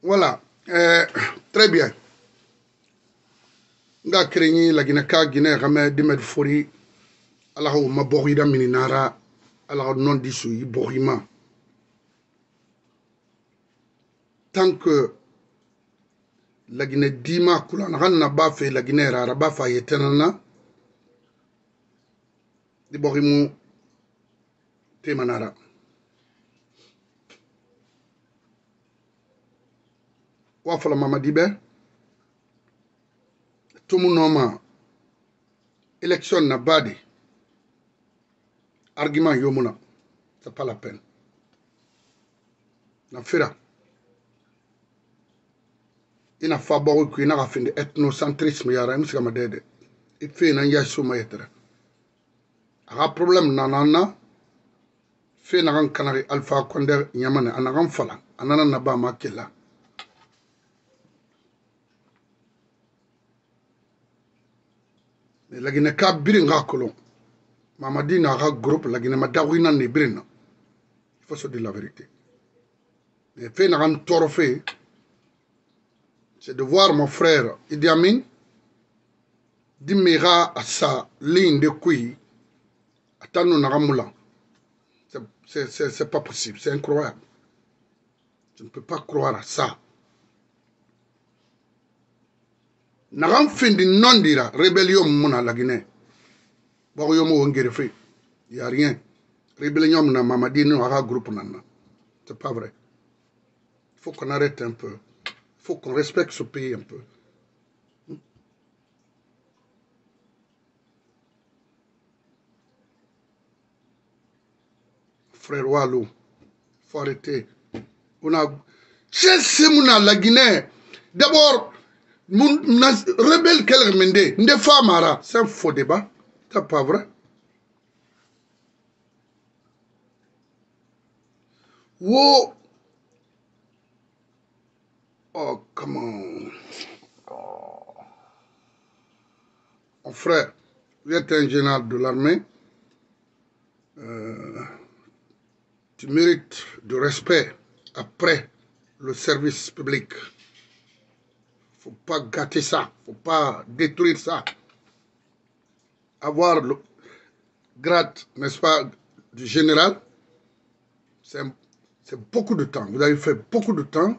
Voilà. Très bien. Nga krenyi la Guinée-Ka Guinée Ramé Dimed Fori ala o maborida mininara ala non disu yi borima. Tant que la Guinée dima kula na ba fait la Guinée rara ba fa yetenana di borimu temanara. Wafala Mamadibe Tumu noma élection na badi argument yomuna c'est pas la peine na fira ina fa bawo ku ina afinde ethnocentrisme yara musika madede ife na yaso mayetra aga problème nanana fe na kan kanari Alpha Condé nyamane anagan fala anana na ba makela la Guinée-Ka biringa kolon Mamadi n'a pas groupe la Guinée madawina ne birina. Il faut se dire la vérité. Mais fait n'a pas torofé, c'est de voir mon frère Idi Amin dimera à sa ligne de couille attendre n'a pas c'est pas possible, c'est incroyable. Je ne peux pas croire à ça. N'a pas fin de non dira rébellion mona la Guinée. Il n'y a rien. Rébellion na Mamadi n'a groupe nana. C'est pas vrai. Il faut qu'on arrête un peu. Il faut qu'on respecte ce pays un peu. Frère Walou, il faut arrêter. On a... la Guinée. D'abord, rebelle qu'elle remende, ne famara, c'est un faux débat. C'est pas vrai. Oh, comment? Mon frère, vous êtes un général de l'armée. Tu mérites du respect après le service public. Faut pas gâter ça. Faut pas détruire ça. Avoir le grade, n'est-ce pas, du général, c'est beaucoup de temps. Vous avez fait beaucoup de temps.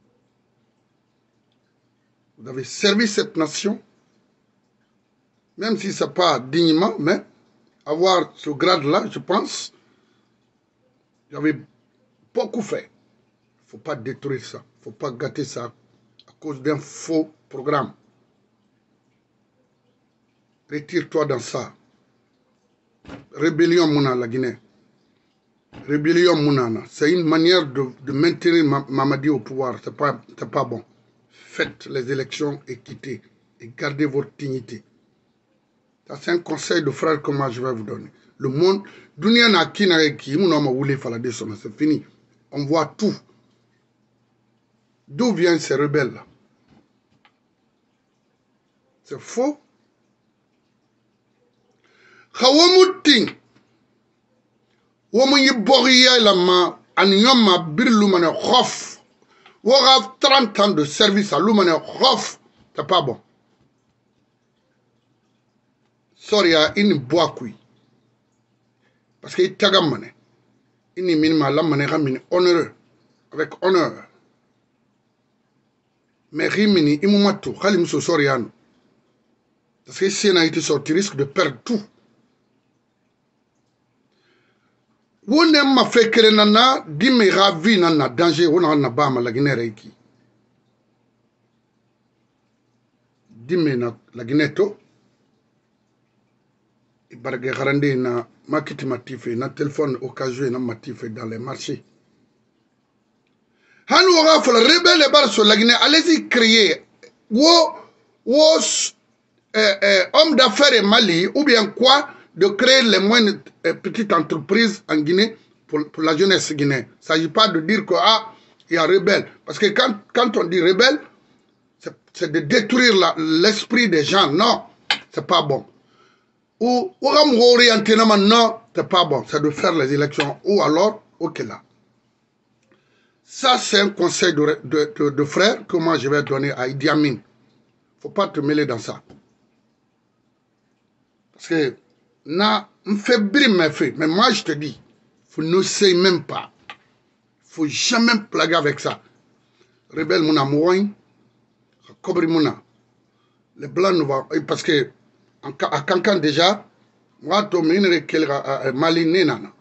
Vous avez servi cette nation. Même si ce n'est pas dignement, mais avoir ce grade-là, je pense, vous avez beaucoup fait. Il ne faut pas détruire ça. Il ne faut pas gâter ça à cause d'un faux programme. Retire-toi dans ça. Rébellion Mouna, la Guinée. Rébellion Mounana. C'est une manière de maintenir Mamadi au pouvoir. Ce n'est pas bon. Faites les élections équitées et gardez votre dignité. Ça, c'est un conseil de frère que moi je vais vous donner. Le monde, Dunia n'a qui n'a qui, c'est fini. On voit tout. D'où viennent ces rebelles-là? C'est faux. Khawamouting. Woman yi boriya la ma anyoma bir lumane khof. Wora 30 ans de service à lumane khof. C'est pas bon. Sorry à une boakui. Parce que tagamane. Ini minima la mane ramine honneur. Avec honneur. Mais rimini imumatu khalimuso soriano. Parce que si on a été sorti, risque de perdre tout. On m'a fait que nana dime ravi nana danger on a ba ma la Guinée reiki dime na la Guinée to ibarge garande na market matifé na téléphone occasion na matifé dans les marchés han wora fo la rebelle bar sur la Guinée allez-y créer homme d'affaires Mali ou bien quoi de créer les moyennes petites entreprises en Guinée pour la jeunesse guinéenne. Il ne s'agit pas de dire qu'il y a rebelle. Parce que quand on dit rebelle, c'est de détruire l'esprit des gens. Non, ce n'est pas bon. Ou orienter non, ce n'est pas bon. C'est de faire les élections. Ou alors, ok là. Ça, c'est un conseil de frère que moi je vais donner à Idi Amin. Il ne faut pas te mêler dans ça. Parce que, mais moi je te dis, vous n'essayez même pas. Il ne faut jamais plaguer avec ça. Rebelle Mouna Mouain, Kobri Mouna. Les blancs nous vont. Parce que, à Kankan déjà, moi, tu m'as Mali.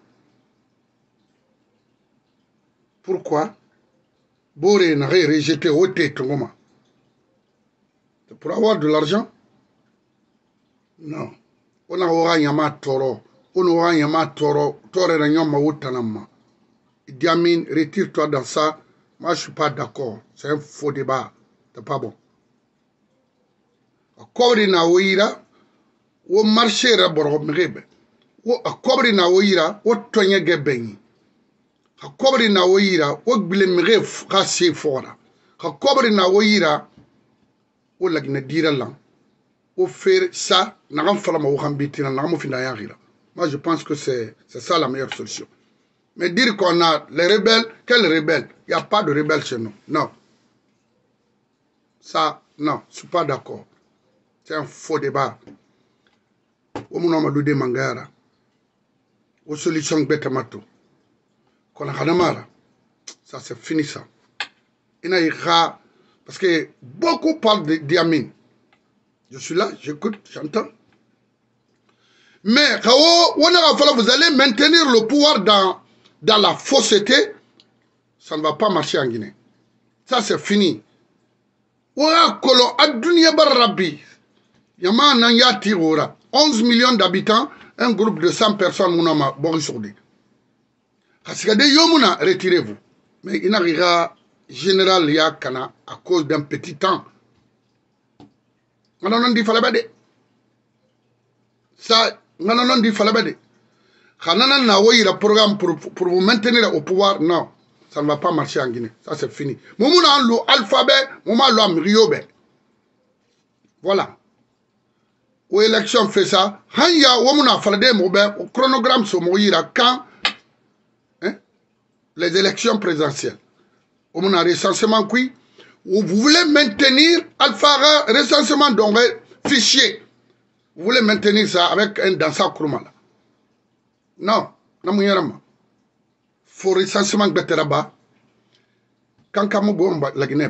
Pourquoi? Boré n'a rejeté au tête. C'est pour avoir de l'argent? Non. On a aura yama toro. On aura yama toro. Toro na nyama utanama. Idi Amin, retire-toi dans ça. Moi, je ne suis pas d'accord. C'est un faux débat. C'est pas bon. Kobri na oira, wo marché ra boro mrebe. Wo kobri na oira, wo tonye gebenyi. Kobri na oira, wo gbile mref rase fora. Kobri na oira, wo lagna dira lang. Wo faire ça, na ram fala ma wo hambitina, na ram fina yagira. Moi, je pense que c'est ça la meilleure solution. Mais dire qu'on a les rebelles, quels rebelles? Il n'y a pas de rebelles chez nous. Non. Ça, non, je ne suis pas d'accord. C'est un faux débat. Au moment où on mangara, aux solutions betamato, qu'on a hanamara, ça c'est fini ça. Il y a parce que beaucoup parlent d'Idi Amin. Je suis là, j'écoute, j'entends. Mais vous allez maintenir le pouvoir dans la fausseté, ça ne va pas marcher en Guinée. Ça c'est fini. Ouah, kolo adunia barabi. Yama nanya tirora. 11 millions d'habitants, un groupe de 100 personnes, mounama, Borisodi. Parce que des yomuna, retirez-vous. Mais il n'arrivera général Yakana à cause d'un petit temps. On a dit falabade. Ça, on a dit falabade. Khanana na oui le programme pour vous maintenir au pouvoir, non. Ça ne va pas marcher en Guinée. Ça, c'est fini. Moumounan lo alphabet, mouman lo amriobe. Voilà. Où élection fait ça. Hanya, womouna falade moube, au chronogramme sur Moïra, quand les élections présidentielles. Womouna recensement qui, où vous voulez maintenir alpha recensement donc fichier. Vous voulez maintenir ça avec un dansant Kouroumala. Non, non, faut recensement Beteraba. Quand Kamoubo la Guinée,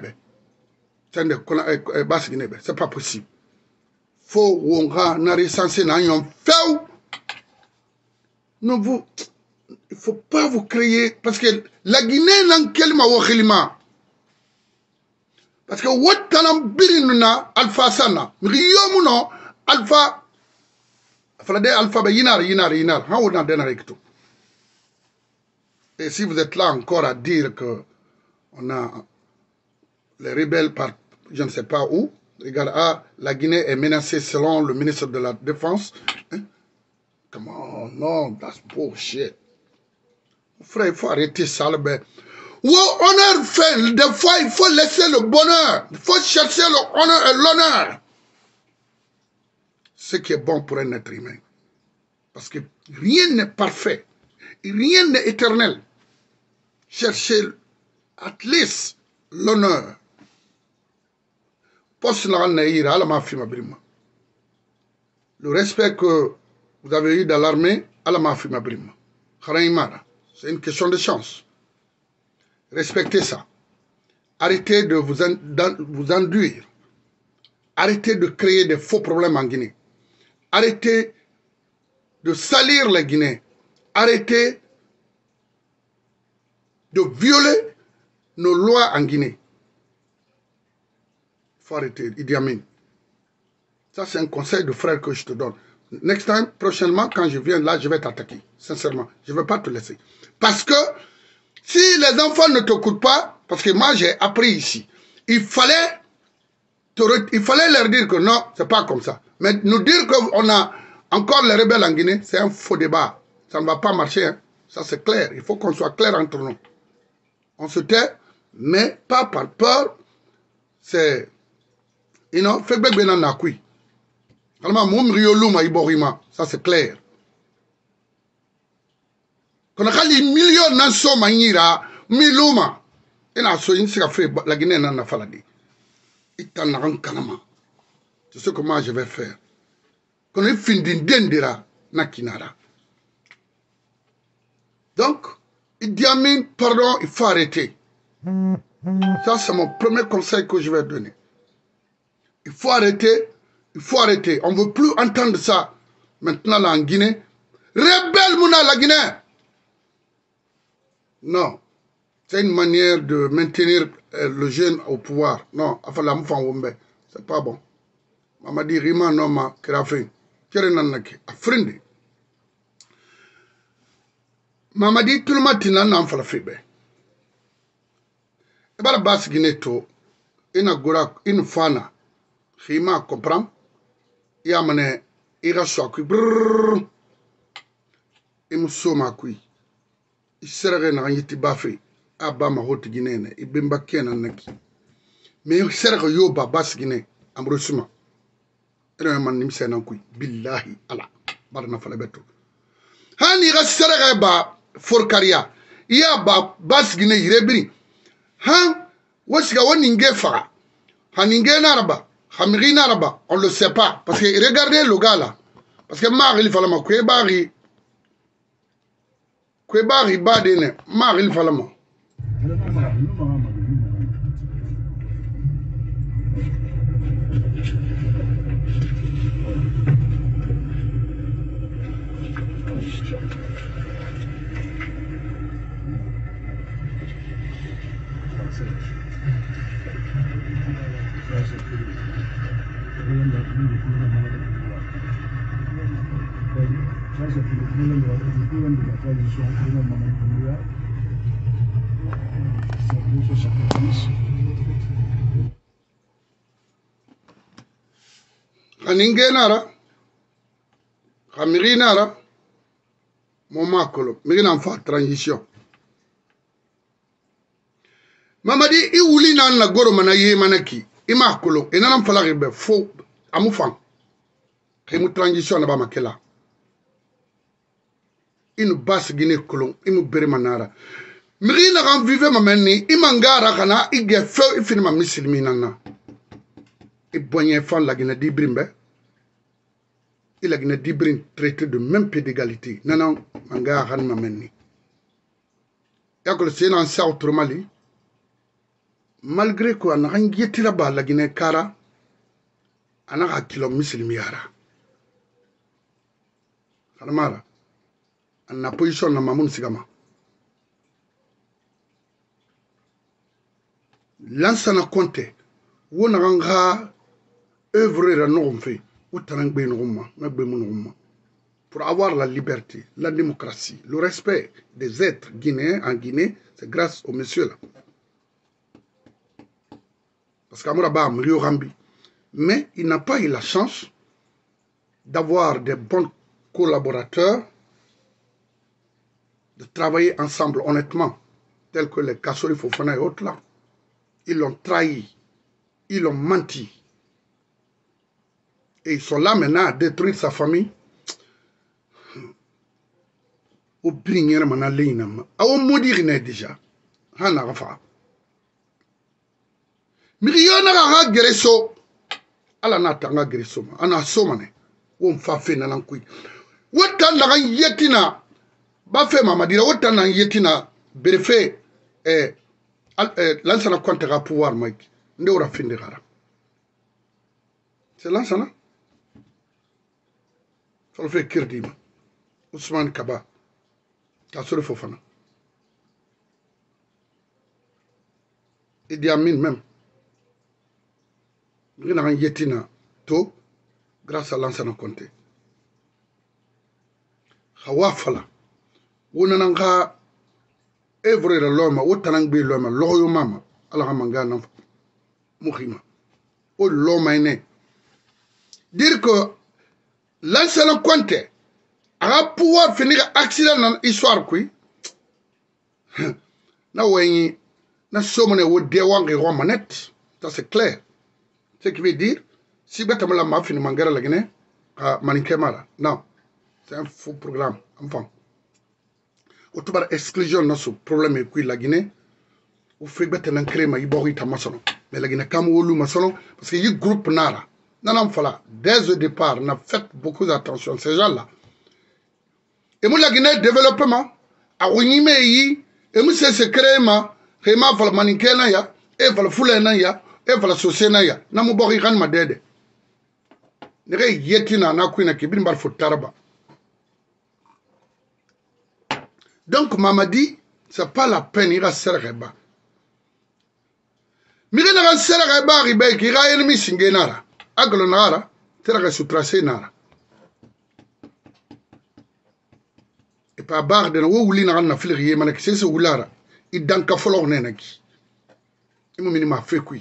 c'est pas possible. Faut on a recensé dans un feu. Non, vous, il faut pas vous créer parce que la Guinée n'a quel ma parce que what talam birinuna alpha sana riyomuno alpha falade alpha yinar ha on a denaricto. Et si vous êtes là encore à dire que on a les rebelles par je ne sais pas où, regarde, ah, la Guinée est menacée selon le ministre de la Défense. Hein? Come on, non, that's bullshit. Frère, il faut arrêter ça, le ben. Où honneur fait, des fois, il faut laisser le bonheur. Il faut chercher le honneur et l'honneur. Ce qui est bon pour un être humain. Parce que rien n'est parfait. Rien n'est éternel. Cherchez, at least, l'honneur. Le respect que vous avez eu dans l'armée, c'est une question de chance. Respectez ça. Arrêtez de vous enduire. Arrêtez de créer des faux problèmes en Guinée. Arrêtez de salir les Guinéens. Arrêtez de violer nos lois en Guinée. Il faut arrêter, Idi Amin. Ça, c'est un conseil de frère que je te donne. Next time, prochainement, quand je viens là, je vais t'attaquer. Sincèrement, je ne vais pas te laisser. Parce que si les enfants ne t'écoutent pas, parce que moi, j'ai appris ici, il fallait leur dire que non, c'est pas comme ça. Mais nous dire qu'on a encore les rebelles en Guinée, c'est un faux débat. Ça ne va pas marcher. Hein. Ça, c'est clair. Il faut qu'on soit clair entre nous. On se tait, mais pas par peur. C'est... You know, ça c'est clair. Qu'on a des millions de nations, miluma. ina so yin sika fait la Guinée na faladi itanaran kanama. C'est ce que moi je vais faire. Quand on finit d'endira na kinara. Donc, Idi Amin, pardon, il faut arrêter. Ça, c'est mon premier conseil que je vais donner. Il faut arrêter. Il faut arrêter. On ne veut plus entendre ça. Maintenant, là, en Guinée. Rebelle, Mouna, la Guinée. Non. C'est une manière de maintenir le jeune au pouvoir. Non. C'est pas bon. Mamadi Rima, non, ma, Krafin. Kerenanaki. Afrindi. Mamadi, tout le matin, n'a pas fait. Et bien, la base Guinée, une fana. Rima comprend. Il y a un irassois. Il me soma kui. Il serait un yiti bafé. Abba ma haute Guinée. Il bimba ken en naki. Mais il serait yoba bas Guinée. Ambrosuma. Il y a un man nimsen en kui. Billahi Allah. Barna falabeto. Han ira serait ba forcaria. Il y a bas Guinée. Il rebri. Han wasiga waninge fara. Haninge naraba. Hamiri naraba. On le sait pas. Parce que regardez le gars là. Parce que Marie il fallait m'accueillir. Bari. Kwebari badene maril falama Ça, c'est le problème de la transition mondiale. C'est plus ce sacrifice. Haninge nara Hamiri nara Moma kolo Miri en fa transition Mamadi I wuli na goro mana ye manaki Ima kolo E nanam falaki be fo Amufan Kimu transition na ba makela Une basse Guinée colon, il me bere manara. Miri na kan vive ma menni, imangara kana, il ge feu, il finit ma missilminana. Et boigné fan la Guinée d'Ibrimbe. Il a Guinée d'Ibrim traité de même pied d'égalité. Non, mangara kan ma menni. Y'a que le Sénat en sort autrement li. Malgré quoi, on a rien guetté là-bas, la Guinée Kara, on a un kilo missilmiara. Karamara. En la position de Mamoun Sigama. L'ansana compte, où on a œuvré à nos faits, où pour avoir la liberté, la démocratie, le respect des êtres guinéens en Guinée, c'est grâce au monsieur là. Parce qu'Amouraba Mrio Rambi. Mais il n'a pas eu la chance d'avoir des bons collaborateurs, de travailler ensemble honnêtement, tels que les Kassori Fofana et autres là. Ils l'ont trahi, ils l'ont menti. Et ils sont là maintenant à détruire sa famille. Au brigner mana leinam. Au maudire déjà. Hana rafa. Miriona raha gereso. Ala nata nga gereso. Ana somane. Won fa fe na lankui. Wotan la yetina. Bafé Mamadira, autant en yetina, berefé, l'ansana compte à pouvoir, Mike. N'aura fin de rara. C'est l'ansana. Ça le fait Kirdim. Ousmane Kaba. Kassori Fofana. Idi Amin même. Rien en yetina, tôt, grâce à l'ansana compte. Hawafala. Wonananga evre la loma wotanang be loma loyo mama ala mangana mukhima o loma ene dire que l'ancien compte a pouvoir finir accident dans histoire kui na wenyi na somone wo de wangi romanet ça c'est clair ce qui veut dire si betamala ma fini mangara la Guinée à Maninkemara non c'est un faux programme enfin autour exclusion de ce problème est la Guinée ou fait bête nan crème yi bori ta masono mais la gina kam wolu masono parce que yi groupe nara nanam fala dès le départ n'a fait beaucoup d'attention ces gens là et moi la Guinée développement a wonyime yi et moi c'est crème khema fala manikena ya e fala fulena ya e fala sosena ya na mu bori kan ma dede ne re yetina na kuina kibin bar futaraba. Donc Mamadi c'est pas la peine ira serreba mire na serreba ribe ki ga ennemi singenara aglo nara terra sutrase nara et pas bar de wo wuli na filier man ki c'est wulara idanka folo nenaki imu minima fe kui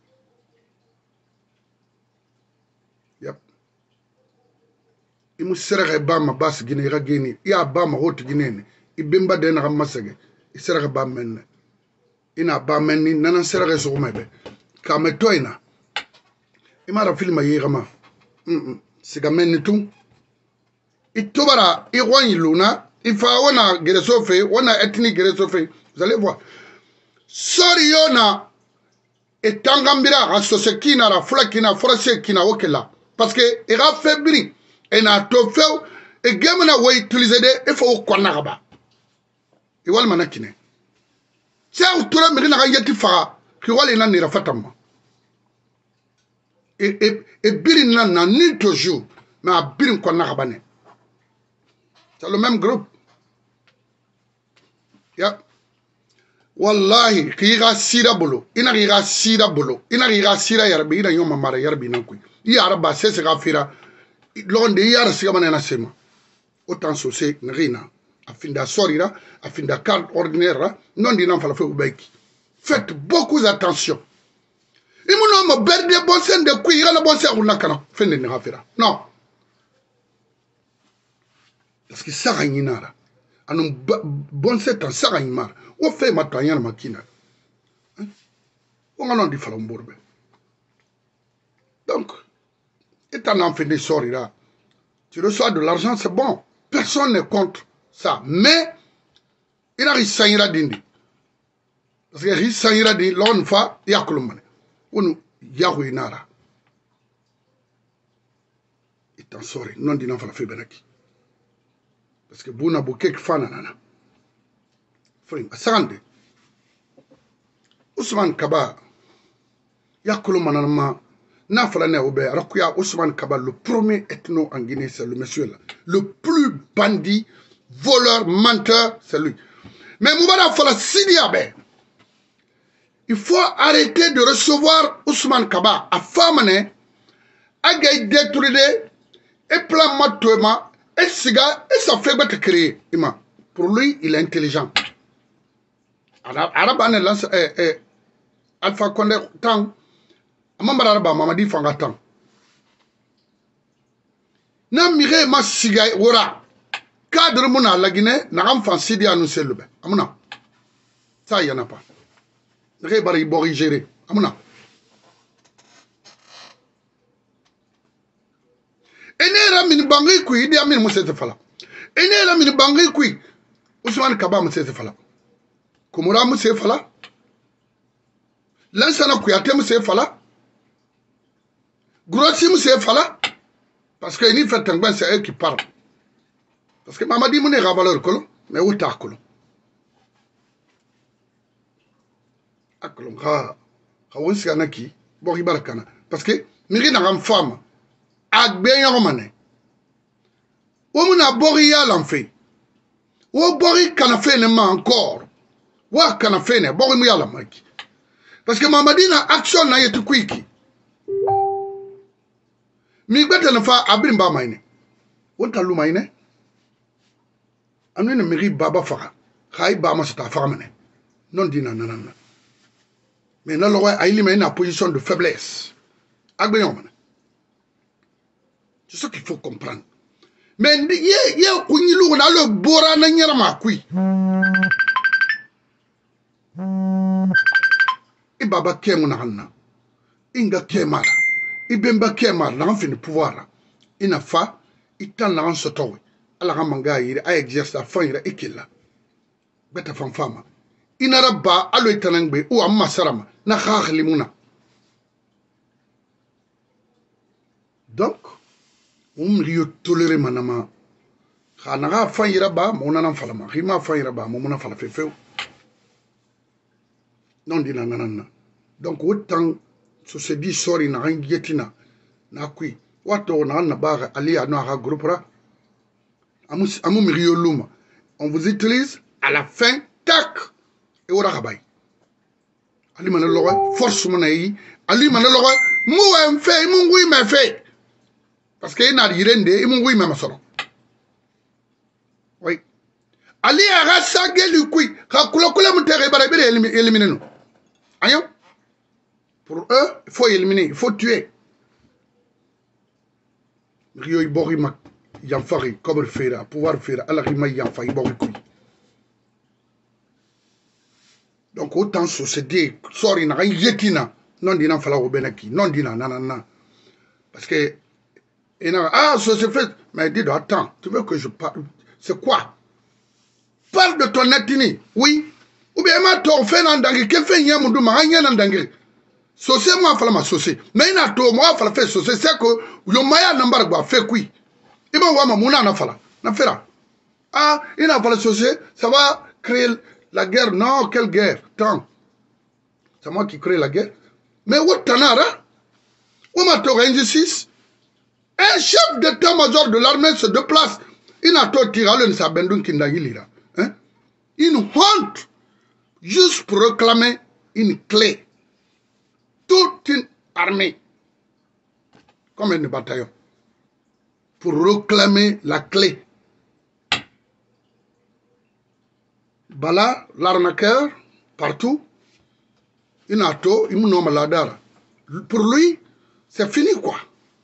yep imu serreba ma bas gine ga geni ya ba ma hot ginene ibemba de na masage isera ba men ina ba men ni nanan sera so mebe ka me toina imara film yigama siga men ni tum itobara irwan luna ifa wana geresofe wana ethnique geresofe vous allez voir sori yona etangambira asosekina ra flakina forase kina okela parce que ira febri ena tofeu e gemna wo utiliser de ifo konaraba et wal manakine c'est autour de la yeti fa qui wal ina ni rafatama et birin na ni toujours mais birin ko nakabane c'est le même groupe ya wallahi kiga sira bolo ina kiga sira bolo ina kiga sira yarbi ina yoma mara yarbi nan kuy ya araba c'est gafira londe yara sigamana na sema autant saucer nrina afinda sorira afinda carte ordinaire non dina fala fe ubeki faites beaucoup attention imuno mo berde bonsen de kuy gala bonsen una kana fende ni hafira non parce que ça gagnara anu bonsen tan ça gagnara o fait matanya makina on non di fala mborbe donc étant en fin de sorira tu reçois de l'argent c'est bon personne n'est contre ça mais il a rissanira dindi parce que rissanira di l'on fa yakulumane onu yahu inara itan sori non dina fala fe benaki parce que buna bokek fana nana fring asande Ousmane Kaba yakulumana ma na fala ne obe rakuya Ousmane Kaba le premier ethno en Guinée c'est le monsieur là le plus bandit voleur, menteur, c'est lui. Mais Moubara Fala Sidiabe, il faut arrêter de recevoir Ousmane Kaba à Famane, à Gaï détruire, et plan matouema, et siga, et ça fait battre créer. Pour lui, il est intelligent. Arabane lance, Alpha Condé, tant, Amambara Araba, Mamadi Fanga tant. Na mire ma siga, wora. Cadre mona la Guinée n'a enfant Sidi annoncé le bain. Amuna. Ça y en a pas. Rébari bori géré. Amuna. Enera min bangi kui idi amin musete fala. Enera min bangi kui Ousmane Kaba musete fala. Kumura musete fala. Lansana Kouyaté musete fala. Grossi musete fala. Parce que ni fait un c'est eux qui parlent. Parce que Mamadi mouné ravaleur kolo, mais où t'as kolo? Akolom, ha naki, bori barakana. Parce que, miri na ram femme, agbe yoromane. Ou mouna bori ya l'enfait. Ou bori kanafé ne ma encore. Ou kanafé ne, bori mouya la maki. Parce que Mamadi na action na yetu kwiki. Mi gbete na fa abrimba maine. Ou ta lu maine? Anu ne miri baba fara khay ba ma sta fara mane non dina nanana mais na lowa ay limay na position de faiblesse agbe yon mane c'est ce qu'il faut comprendre mais ye kunyilu na le bora na nyara ma kui e baba kemu na hanna inga kemara ibemba kemara na fin pouvoir ina fa itan na sotowe ala manga yiri a exerce la fin ira ikilla beta fam fama inaraba alo itanangbe ou amma sarama na khakhli muna. Donc liyo toléré manama khanaga fayira ba monana falama khima fayira ba momona fala fefeu non dina nanana. Donc autant se dit sorry na ngetina na kui wato na ba ali ana ha groupera amu miriyo luma. On vous utilise à la fin tac et ora kabay ali mana logo force mona yi ali mana logo mu en fait mu ngui me fait parce que ina yirende mu ngui me masoro. Oui. Ali a sageli kui ka kula mutere bara bere éliminer nous. Ayo. Pour eux, il faut éliminer, il faut tuer. Rio ibori mak yanfari comme faire pouvoir faire ala rima yanfa ibori kui. Donc autant société sorry na yetina non dina fala ko benaki non dina nanana parce que ça se fait mais dis attends tu veux que je parle c'est quoi parle de ton ethnie oui ou bien ma to fait nandangi ke fait nyamundu ma anya nandangi saucé moi fala ma saucé mais ina to moi fala fait saucé c'est que yo maya nambar gba fait kui iba wa ma muna na fala na fera ina fala saucé ça va créer la guerre. Non, quelle guerre? Tant. C'est moi qui crée la guerre. Mais où tanara? Où m'a injustice? Un chef d'état-major de l'armée se déplace. Il n'a pas tiré le sabendun kindagilira. Une honte. Juste pour réclamer une clé. Toute une armée. Comme un bataillon. Pour réclamer la clé. Bala, l'arnaqueur, partout, Inato, il me maladara. Pour lui, c'est fini quoi.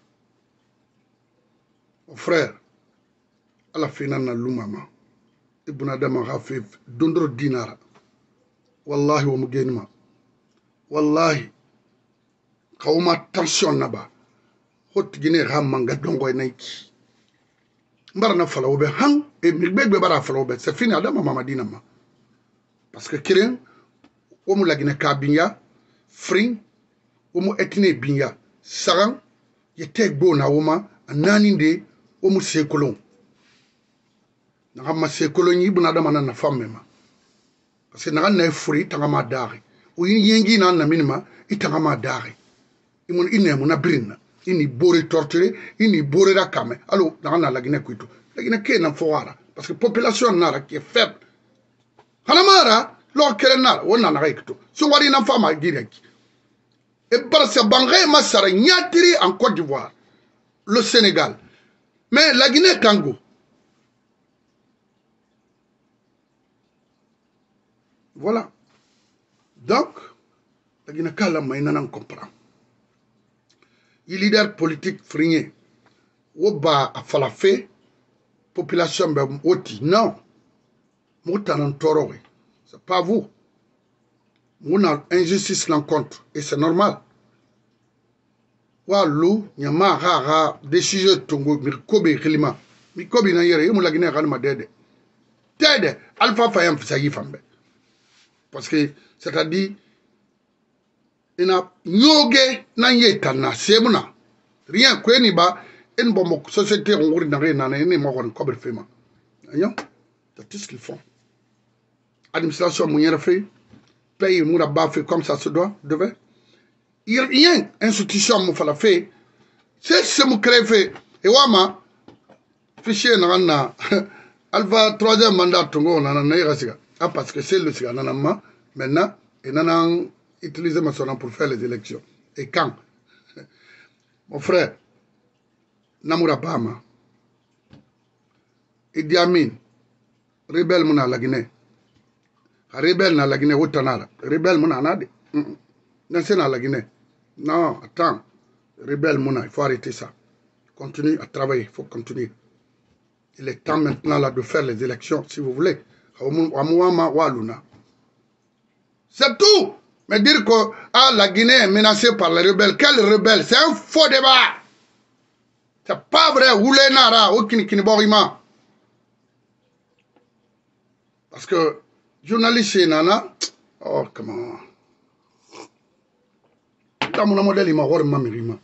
Mon frère, à la fin, on a l'umama. Ibn Adam a fait dondro dinara. Wallahi wa mugenima. Wallahi, kawma tension naba. Hot gine ramanga dongo naiki. Mbarana fala obe hang et migbegbe bara fala obe. C'est fini Adam mamadina ma. Parce que kiren omu lagina kabinya fring omu etine binya saran yete gbo na woma ananinde omu sekolon na ma sekolon yi buna dama na femme ma parce que na furi tangama dare o yengi na minima itangama dare imun inemu na brinna ini bore torturé ini bore da kame allo na lagina kuito lagina ke na fowara parce que population nara qui est faible. Halamara, l'or kerenal, on en a recto. So what in a femme direct. Et par ce bangé massara nyatiri en Côte d'Ivoire, le Sénégal. Mais la Guinée-Congo. Voilà. Donc, la Guinée-Congo, il n'en comprend. Il leader politique frigné. Oba a falafé, population ben oti. Non. C'est pas vous. On a injustice l'encontre. Et c'est normal. Walou, nyama rara, décision tongo, mirkobe klima. Mikobe na yere, yemu la Guinée ralma dede. Tede, alpha fayam fisayi fambe. Parce que, c'est-à-dire, il a nyoge na yetana, semuna. Rien que ni ba, en bon société, on n'a rien à ne m'en cobre fema. C'est tout ce qu'ils font. Administration mounière fait, paye moura bafé comme ça se doit, devait. Il y a rien, institution mou fala fait. C'est ce mou crée fait. Et wama, fichier n'a alva troisième mandat tongo n'a n'a siga. Ah parce que c'est le siga n'a ma maintenant et n'a utilisé ma sonne pour faire les élections. Et quand? Mon frère, Namoura Bama, Idi Amin, rebelle mouna la Guinée. Rebelle na la Guinée, Otanara. Rebelle mouna nade. Nancé na la Guinée. Non, attends. Rebelle mouna, il faut arrêter ça. Continue à travailler, il faut continuer. Il est temps maintenant là de faire les élections, si vous voulez. C'est tout. Mais dire que la Guinée est menacée par les rebelles. Quels rebelles? C'est un faux débat. C'est pas vrai. Oulé nara, aucun kiniborima. Parce que journaliste nana oh come on da mon modèle il m'a hor mamirima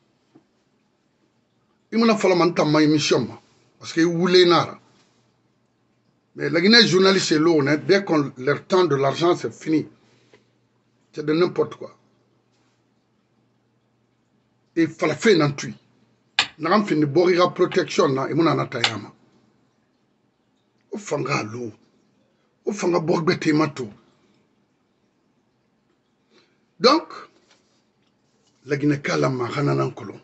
il m'a fallu man tam émission parce que voulait nara mais la Guinée journaliste est l'eau dès qu'on leur temps de l'argent c'est fini c'est de n'importe quoi et fallait faire nan tui n'am fini borira protection na et mon anatayama o fanga l'eau o fanga bogbete mato donc la Guinée kala ma hananan kolon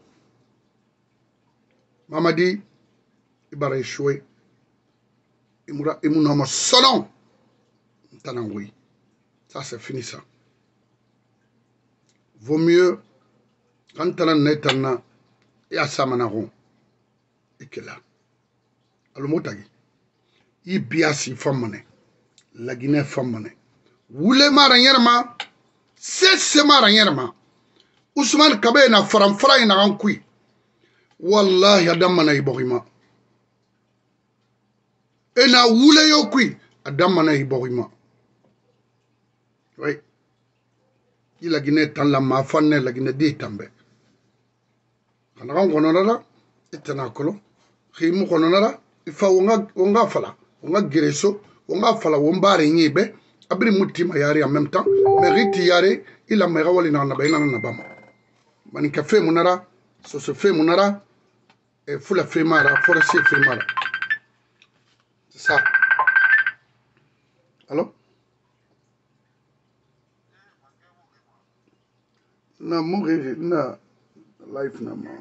Mamadi ibara échoué imuna ma sonon tanangoui ça c'est fini ça vaut mieux quand t'as netana et à samanaron et que là alomotagi i biasi famane la Guinée famane wule maranyerma c'est maranyerma Ousmane Kabe na faramfara ina ankui wallahi adamana iborima ena wule yokui adamana iborima oui il a Guinée tan la mafane la Guinée di tambe kana kononara itana kolo khimu kononara ifa wonga fala wonga gereso wonga fala wombare nyibe abri mutima yari en même temps mais riti yari il a mera wali na bayina na bama mani café munara so se fait munara et fula fait mara forestier fait mara c'est ça alors na mourir na life na ma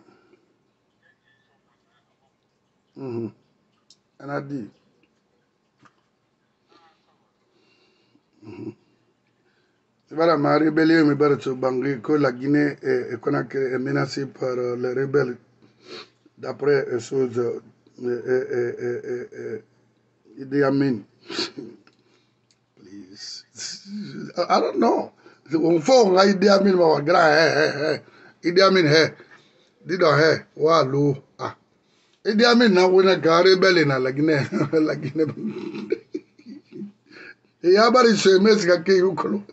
on a dit voilà ma rébellion me barre Bangui que la Guinée est menacée par les rebelles d'après chose Idi Amin please I don't know on faut Idi Amin ma grand Idi Amin dis donc walou ah Idi Amin na wona ga rebelle na la Guinée la Guinée et abari se meska ke yukolo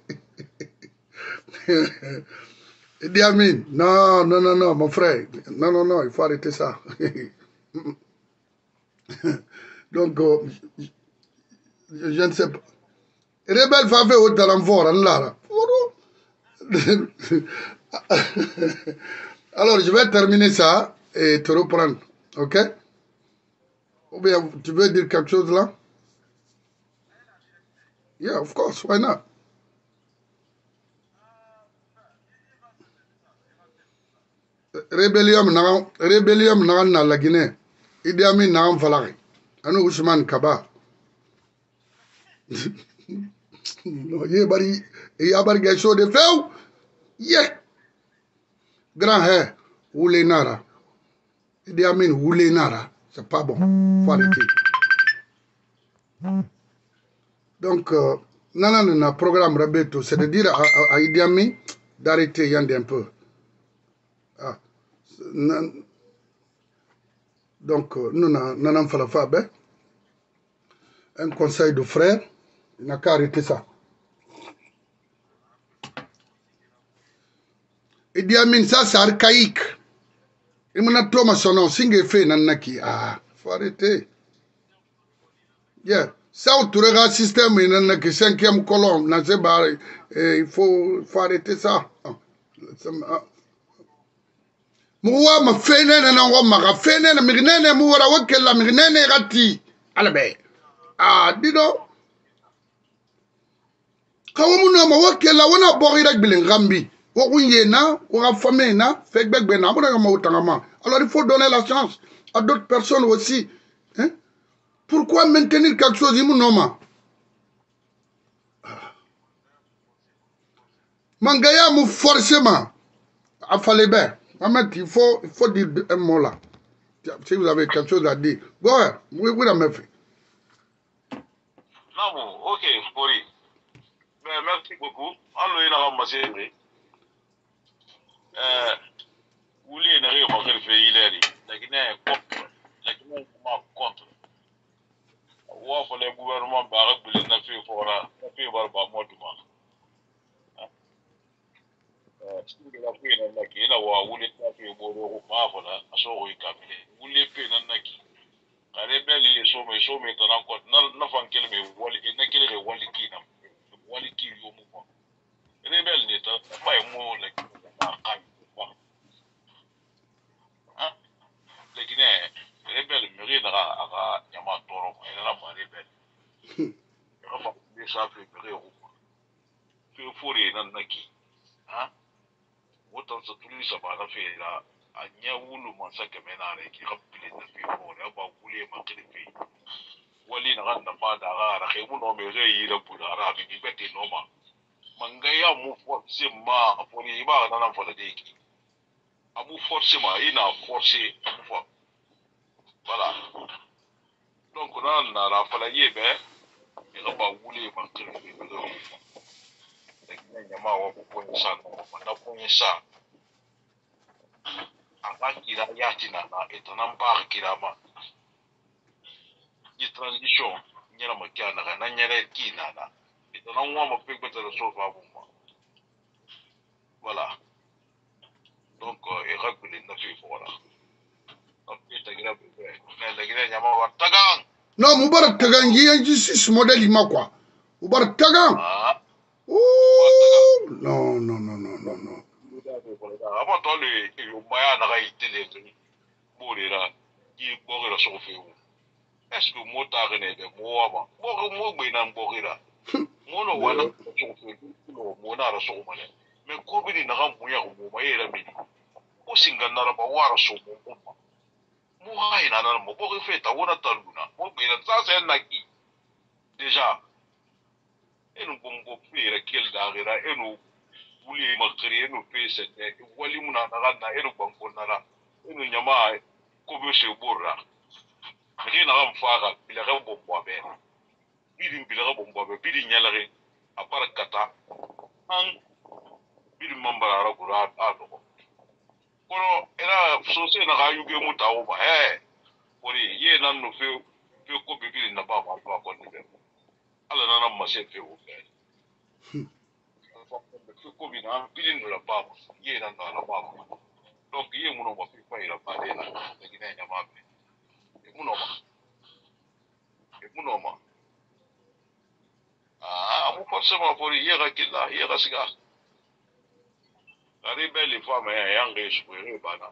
Idi Amin non mon frère non il faut arrêter ça donc je ne sais pas rebelle va faire autant d'enfort là alors je vais terminer ça et te reprendre ok ou bien tu veux dire quelque chose là yeah of course why not rébellion na la Guinée Idi Amin na falari anu Ousmane Kaba no ye bari ga show de feu yeah grand Oulé Nara Idi Amin Oulé Nara c'est pas bon faut arrêter donc nanana programme Rabeto c'est de dire à Idi Amin d'arrêter yande un peu ah. Donc nous n'avons pas fait un conseil de frères il n'a qu'à arrêter ça Idi Amin ça c'est archaïque il m'a trop ma son nom singe fait nanaki ah faut arrêter yeah ça on trouvera système nanaki 5e colonne na c'est barré il faut arrêter ça Mouwa ma fene na ngo ma fene na mignene mu wara wakela mignene gati alabe ah dido kawamu no ma wakela wana bogira gbilen gambi wo kunye na wo famé na fek begbe na mo ma utangama alors il faut donner la chance à d'autres personnes aussi hein pourquoi maintenir quelque chose imu noma mangaya mu forcément a fallait bien Ahmed, il faut dire un mot là. Si vous avez quelque chose à dire. Go ahead. Oui, merci. Non, bon, ok, Pori. Ben, merci beaucoup. Alors, il y a un massé. Vous voulez une réunion pour faire il est. La Guinée est contre. wa fa le gouvernement ba ga bili na fi fora na fi bar ba moduma stingi la fi na ki ila wa wule na fi boro ko ma fa na so ko ikamile wule pe na ki kare beli so me tan ko na fan kelme wali na kelme wali ki na wali ki yo mu ko rebel ni ta mai mo la ki ma kan ba lakini rebel mi na aga nyama toro ko ila ba rebel ba ni sa fi re ko fi fori na ki wotan sa tuli sa ba na fi la anya wulu man sa ke menare ki rapile na fi fori ba wule ma ke fi wali na kan na ba da ra ke mu no me re yi ra pu da ra bi bete no ma mangaya mu force ma fori ba na fo da ki amu force ma ina force amu fo voilà donc na la fala yebe e ba wule ma ke fi do ne nyama wa ko sa no ma na ko sa anga kira yati na etonan ba kira ma yi transition nyera ma kya na nyere ki na etonan wa ma pe ko ta so fa bu ma voilà donc e rakule na fi fora ok ta gira be na la gira nyama wa tagang non mubarak tagang yi sis modèle ma quoi mubarak tagang oh non non non non non non aba to le yo maya na ga itele to bori ra yi bo ga so fe wu est-ce que mo ta ne be mo aba mo gbe na bo gira mo no wana so fe mo na ra so mo ne me ko bi na ga mo ya mo ma yera mi o singa na ra ba wa ra so mo mo ha ina na mo bo fe ta wona ta luna mo gbe na sa se na ki déjà enu bongo fe ra kel da gira enu wuli makari enu fe se te wali muna na na enu bongo na ra enu nyama ko be se borra ri na ram faga bila ga bombo be bidin bila ga bombo be bidin nyalare aparakata an bidin mambara ra kura a do kono era so se na ga yuge mutawo ba ori ye nan no fe ko be bidin na ba ba ko ni be ala na na ma se fe o be ko bi na bidin no la ba ye nan na la ba donc ye muno ba fi fa ira ba de na de ne nyama be muno ma mu forcément pour y kila yera siga ari belle femme yanga espérer bana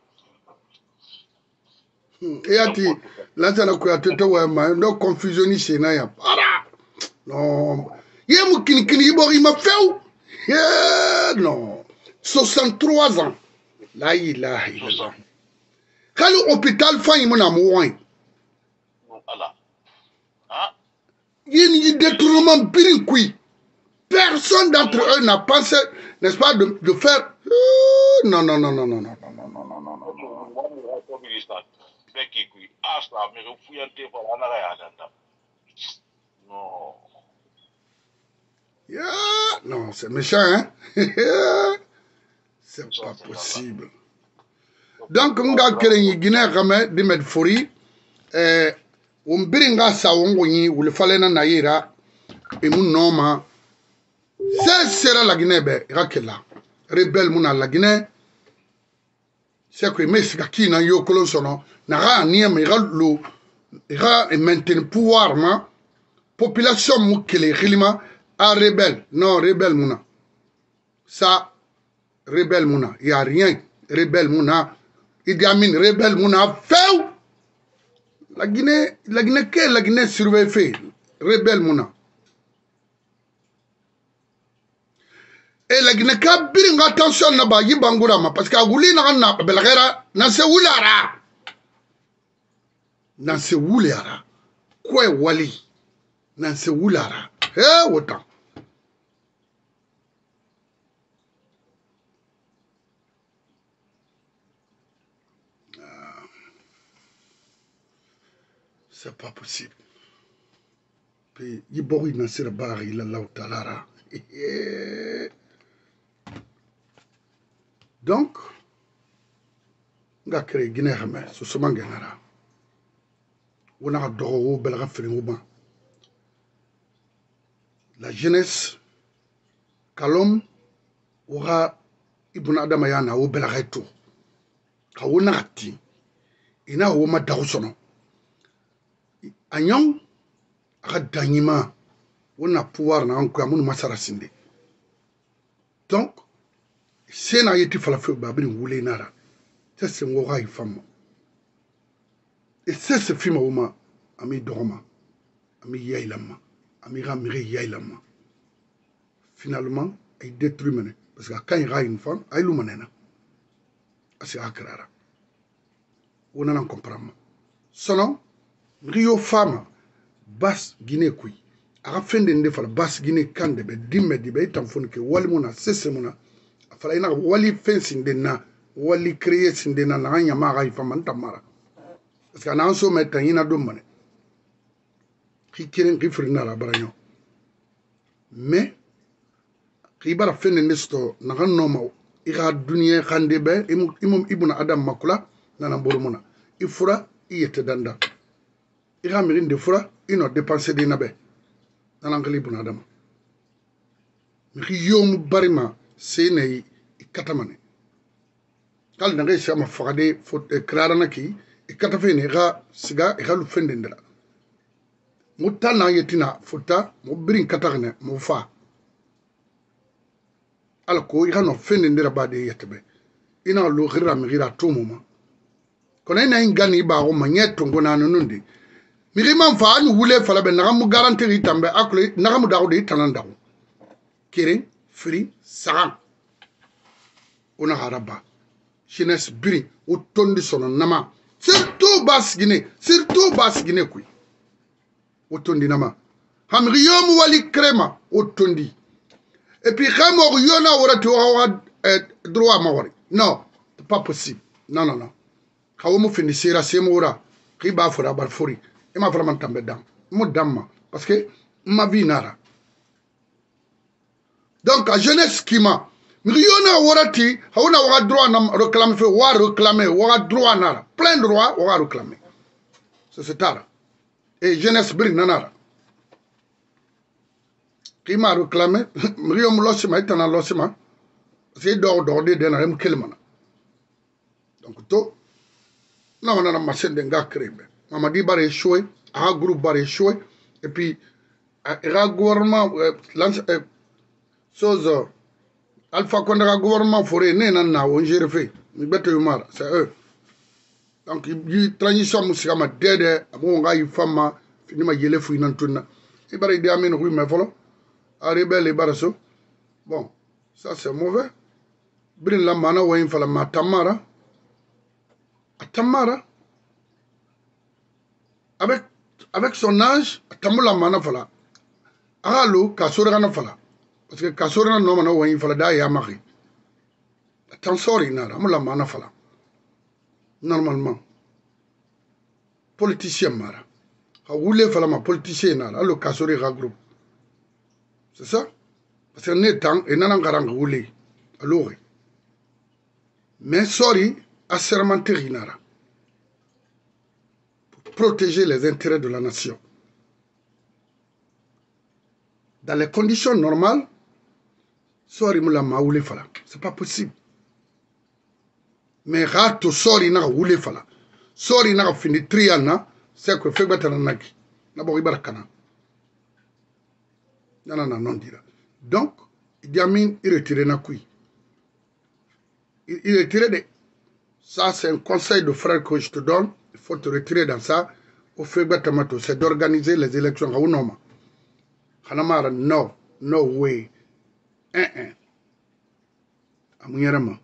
yati lazana ko atete wa ma no confusion ni sena ya para non ye mu kinikini ibori ma feu non 63 ans la ilaha illallah kali hôpital fa yi mona mo wan ala y détournement birinkoui. Personne d'entre eux n'a pensé, n'est-ce pas, de faire. Non, non, non, non, non, non, non, non, non, non, non, non. Yeah, non, c'est méchant, hein? C'est pas possible. Donc, on a créé une Guinée ramée de Medfori. On biringa sa wongonyi ou le falena naira et mon nom. C'est sera la Guinée, Rakela. Rebelle muna la Guinée. C'est que mes kaki na yo kolon sono. Nara niem ira maintenir pouvoir ma population mukele khilima a rebelle. Non, rebelle muna. Ça, rebelle muna. Il n'y a rien. Rebelle muna. Idi Amin, rebelle muna. Feu! La Guinée, que la Guinée surveille fait. Rebelle muna. Et la Guinée ka biring attention na ba yibangura ma parce que aguli na belagera na se wulara. Na se wulara. Kwe wali. Na se wulara. Wotan. C'est pas possible. Puis yibori na sira bari la lautalara. Donc, on a créé Guinée, ce sont des gens. On a adoré, on a fait un la jeunesse, Kalom, aura Ibn Adamayana au Belareto. Kaonati, ina woma dausono. Anyang, a Danima, on a pouvoir na encore mon masarasinde. Donc, c'est na yeti falafel babine wule nara. Ça c'est ngora ifamo. Et c'est ce film woma ami doroma, ami yailama, ami ramiri yailama. Finalement, il détruit mene parce que quand il y a une femme, il lumanena. C'est akrara. On en comprend. Sono Rio femme bas Guinée kui. A fin de ndefala bas Guinée kande be dimme di be tamfon ke wali mona sese mona. Afala ina wali fencing de na wali créer sindena na nya ma ga femme ntamara. Parce que na so meta ina do mane. Ki kiren ki frina la baranyo. Mais Ibara fene nesto na noma ira dunia khande be imum Ibn Adam makula nana boromona ifura iyete danda ira mirinde fura ino dépenser de nabe nana ngali Ibn Adam mi yom barima sene ikatamane kal na ngai sama fagade fot krara naki ikatafene ga siga igalu fende ndala mutana yetina futa mo birin katakne mo fa alko ira no fende ndira bade yetebe ina lo gira mi gira tumuma kona ina ingani ba o manyeto ngona nundi mi rima fa anu wule fala be nagamu garantie tambe akle nagamu dawde tananda kire free sagan ona haraba chines biri o tondi sono nama surtout bas Guinée kui o tondi nama ham riyom wali crema o tondi. Et puis, quand on a droit à mourir. Non, c'est pas possible. Non, non, non. Quand on finit, c'est la sémora. Qui va faire la barfouri. Et m'a vraiment tombé dedans. Moi, dame. Parce que ma vie nara. Donc, la jeunesse qui m'a. Riona warati, on a droit à réclamer, on a droit à nara. Plein de droits, on a réclamer. C'est ça. Et jeunesse brin nara. Qui m'a réclamé, Riom Lossima est un Lossima, c'est d'ordre d'un rem Kelmana. Donc, tout, non, on a ma chaîne d'un gars créé. Mamadi bar échoué, un groupe bar échoué, et puis, un gouvernement, chose, Alpha Condra gouvernement forêt, nana, on gère fait, mais bête humar, c'est eux. Donc, il transition moussama dédé, à mon gars, il femme, finima yele fouinan tourna. Il barre des amis, oui, mais voilà. Arrivé les barasso. Bon, ça c'est mauvais. Brin la mana wa infala ma tamara. Tamara. Avec son âge, tamula mana fala. Allo kasura na fala. Parce que kasura no mana wa infala da ya mari. Tansori na amula mana fala. Normalement. Politicien mara. Ha wule fala ma politicien na allo kasuri regroupe. C'est ça? Parce que n'est temps et n'en garant roulé. Alors, mais sorry, assermenté Rinara. Pour protéger les intérêts de la nation. Dans les conditions normales, sorry, moula maoulé fala. C'est pas possible. Mais rato sorry n'a roulé fala. Sorry n'a fini triana, c'est que fait battre naki. N'a pas ibarakana. Non, non, non, dira. Donc, Idi Amin, il retire na kui. Il retire de. Ça, c'est un conseil de frère que je te donne. Il faut te retirer dans ça. Au fait, c'est d'organiser les élections. Hanamara, no, no way. Amuyarama.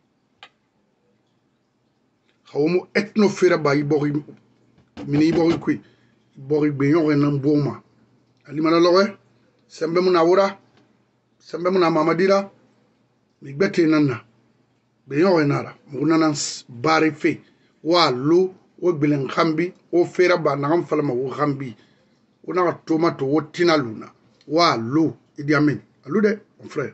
Haomo ethnofera ba ibori mini ibori kui. Ibori benyon renan boma. Alimana lowe. Sembe muna wura, sembe muna mamadira, mi bete nana, beyon renara, muna bari fe, wa lo, o bilen khambi, o fera ba nagam falama o khambi, o na tomato o tina luna, wa lo, Idi Amin, alude, mon frère.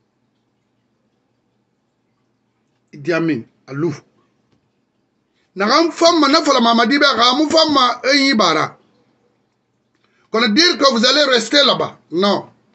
Idi Amin, alou. Nagam fama na falama madiba, ramu fama bara. Qu'on a dire que vous allez rester là-bas. Non.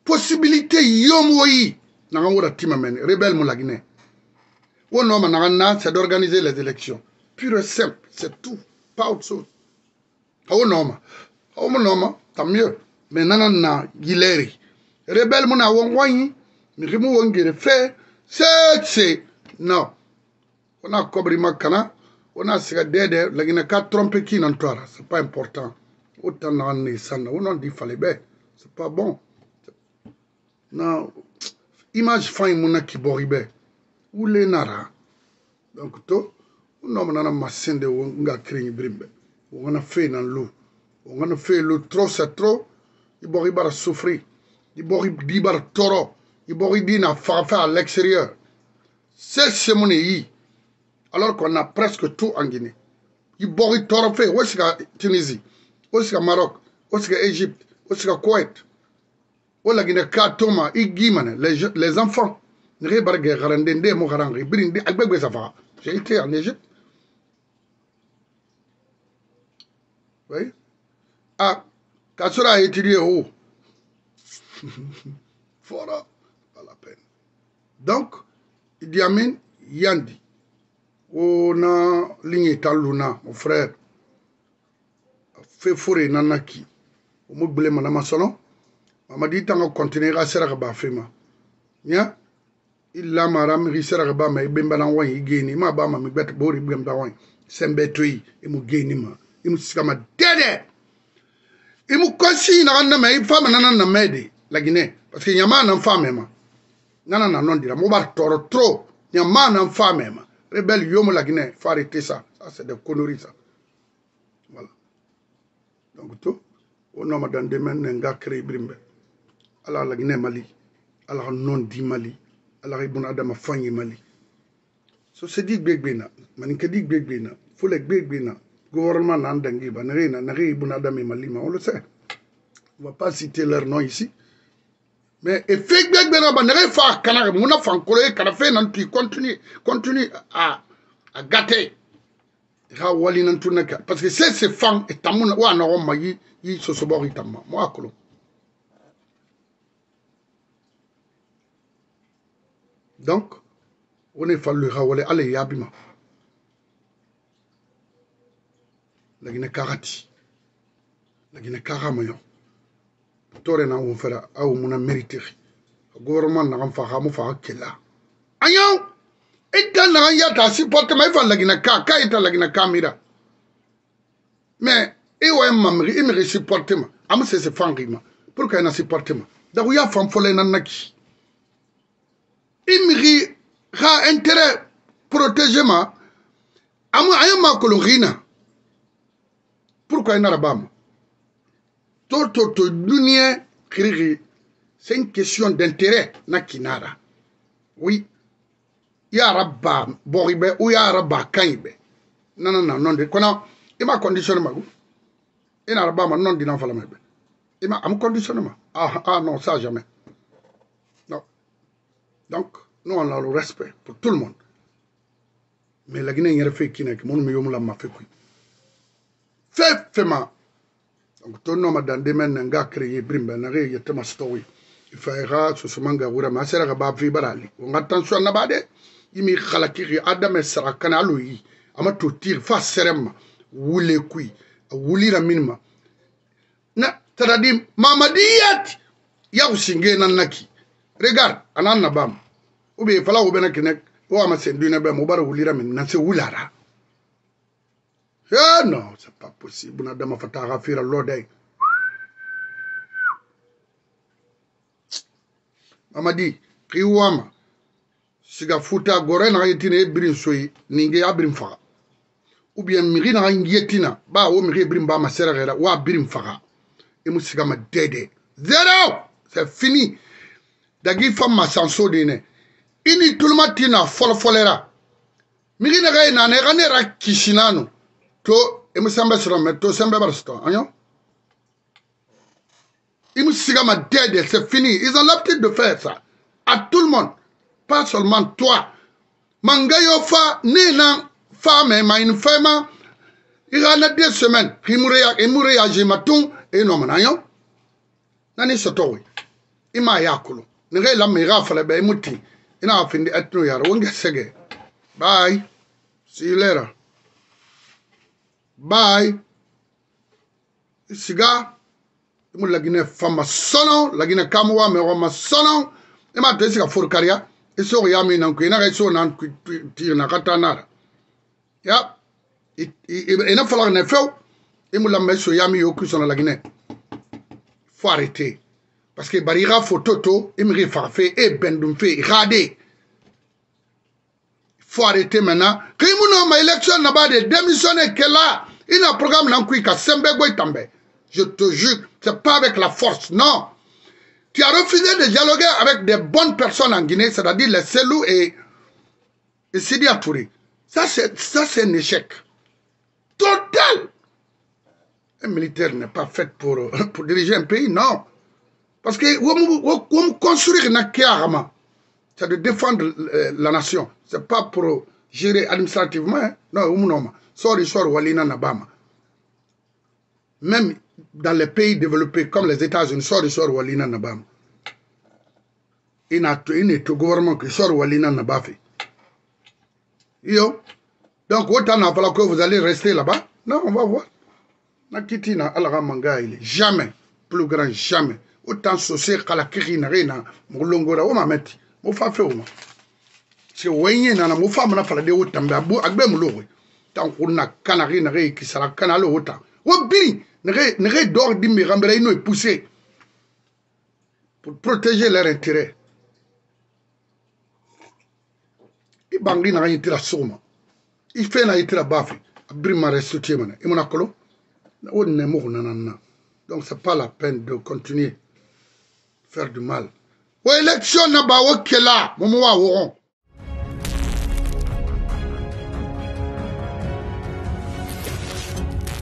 possibilité yomoyi nanga wora timamen rebelle mo la Guinée o non nanga c'est d'organiser les élections pure et simple c'est tout pas autre chose o non tant mieux mais nana na gileri rebelle mo na wonwani mi rimu wongere fait c'est non on a cobri makana on a siga dede la Guinée ka tromper qui nan tora c'est pas important autant nan sana on dit fallait ben c'est pas bon non image fine mona ki boribe ou les nara donc to non nana masende nga kring brimbe on a fait dans l'eau on a fait le trop c'est trop il boriba souffrir il boriba toro il boribina fa à l'extérieur c'est mon yi alors qu'on a presque tout en Guinée il bori toro fait où est-ce que Tunisie où est-ce que Maroc où est-ce que Égypte où est-ce que Koweït où la Guinée katoma igimane les enfants ne bargue garandende mo garangi brindi agbegbe safa j'ai été en Égypte oui ah Kassura a étudié où fora pas la peine donc Idi Amin yandi on a ligne taluna mon frère fait fourrer nanaki o mo blé manama solo Mamadi tanga continuer à sera ba fema nya illa maram ri sera ba ma bemba na wan igeni ma ba ma mi bet bori bem da wan sembe toyi e mu geni ma e mu sikama dede e mu kosi na na ma fama na mede la Guinée parce que nyama na fama ma nana na non dira mo bar toro trop nyama na fama ma rebelle yomo la Guinée faut arrêter ça c'est des conneries ça voilà donc tout on a dans des mains nga créé brimbe ala la Guinée Mali ala non di Mali ala ibn Adam fanyi Mali so c'est dit begbena manika dit begbena faut les begbena gouvernement nan dangi ba na ibn Adam Mali on le sait on va pas citer leur nom ici mais effet begbena ba nare fa kana muna fankolo e kana fe nan tu continue à gâter ra wali nan tunaka parce que c'est fan et tamuna wa na ma yi so sobori tamma mo akolo. Donc, on est fallu rawale allez yabima. La Guinée karati. La Guinée karamayo. Tore na on fera a on a mérité. Le gouvernement n'a pas fait fa kella. Ayo! Et dans la yata supporte ma fa la Guinée ka ita la Guinée kamira. Mais et ouais mamri il me supporte ma. Am c'est fangima. Pourquoi il a supporté ma? Da ya fam folé nanaki. Imri ha intérêt protégement ayama kolorina pourquoi n'arabam to dunia kriri c'est une question d'intérêt na kinara oui ya rabba boribe ou ya rabba kaibe non de kona ima condition magu ina rabba non dina fala mebe ima am conditionnement ah non ça jamais. Donc, nous, on a le respect pour tout le monde. Mais la Guinée, il y a fait qui n'est que mon mieux la m'a fait quoi. Fait ma. Donc, tout le monde dans des mains n'a créé brimbe, n'a rien, il y a tellement story. Il faudra ce manga ou ma sœur a bavé barali. On attention à bade. Il m'y khalakiri Adam et Sarah Kanaloui. Ama tout tir face serem. Woule kui. Wouli la minima. Na, t'as-dit, Mamadiyat. Yaousingue nanaki. Regarde, anan nabam. Ou bien, il fallait que Kenek, ou à ma sendune, ou bara oulira, mais n'a c'est oulara. Ah non, c'est pas possible. On a dama fatara faire l'odé. Mamadi, Kiwama, Siga Futa, Goren, Haïtine, Brin Soy, Ninge Abrim Fara. Ou bien, Mirina, Ingetina, Ba, ou Miri Brimba, ma serra, ou Abrim Fara. Et Moussigama Dede. Zéro! C'est fini. Dagi fama sanso dene ini tulma tina folfolera migi na gay na ne ganera kishinano to emusambe srome to sembe barsto anyo imusigama dede c'est fini ils ont l'habitude de faire ça à tout le monde pas seulement toi mangayo fa nena femme ma une femme il a 2 semaines imure ya jimatun et non manyo nani sotowi ima yakulu ngai la mira fala be muti ina findi atno yar wonge sege bye see you later bye siga imu lagine fama sono lagine kamwa me roma sono ima desika furkaria iso yami nan ku ina iso nan ku tir na katana ya ina fala ne few imu la meso yami yoku sono lagine faut arrêter parce que barira photo imri farfé et bendum fait radé faut arrêter maintenant kimuno ma élection na ba de démissionner que là il a un programme nan ku ka sembe boy tambe je te jure c'est pas avec la force non tu as refusé de dialoguer avec des bonnes personnes en Guinée c'est-à-dire les Selou et Sidi Touré ça c'est un échec total. Un militaire n'est pas fait pour diriger un pays, non. Parce que on construire na kiarama, c'est de défendre la nation. C'est pas pour gérer administrativement. Hein? Non, sorry, walina nabama. Même dans les pays développés comme les États-Unis, sorry, walina nabama. Il n'y a tout gouvernement qui sort walina nabafi. Yo. Donc, autant n'a pas que vous allez rester là-bas. Non, on va voir. Nakitina alaga manga il jamais plus grand jamais autant socié kala kirina rena mulongora o mameti mo fa fe o ma se wenye na mo fa mana fala de utambe abu agbe mulowe tan kuna kana rina re kisara kana lo uta o biri ne re dor di mi rambere ino pousser pour protéger leurs intérêts i bangi na yitira soma i fe na yitira bafi abri ma restutie mana imona kolo. Donc c'est pas la peine de continuer faire du mal. Aux élections, n'a pas là,